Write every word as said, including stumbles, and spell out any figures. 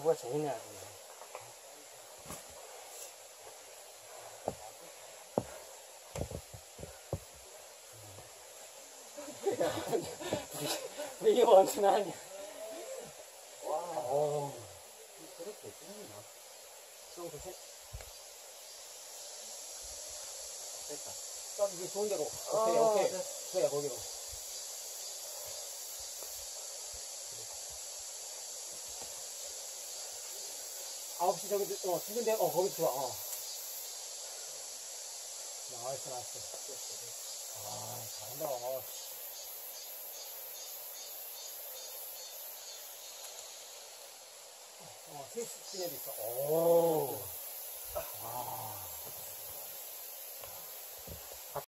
두부가 재밌네 아주. 이게 완전 아니야. 와. 오. 그렇게 뚫리나? 좀 조심. 됐다. 딱 이게 좋은 대로. 아, 오케이, 오케이. 네. 그래, 거기로. 아홉 시 저기, 어, 죽은 데, 어, 거기 좋아, 어. 나이스, 나이스. 아, 잘한다. 어. 어, 스위스 진에도 있어. 오. 아.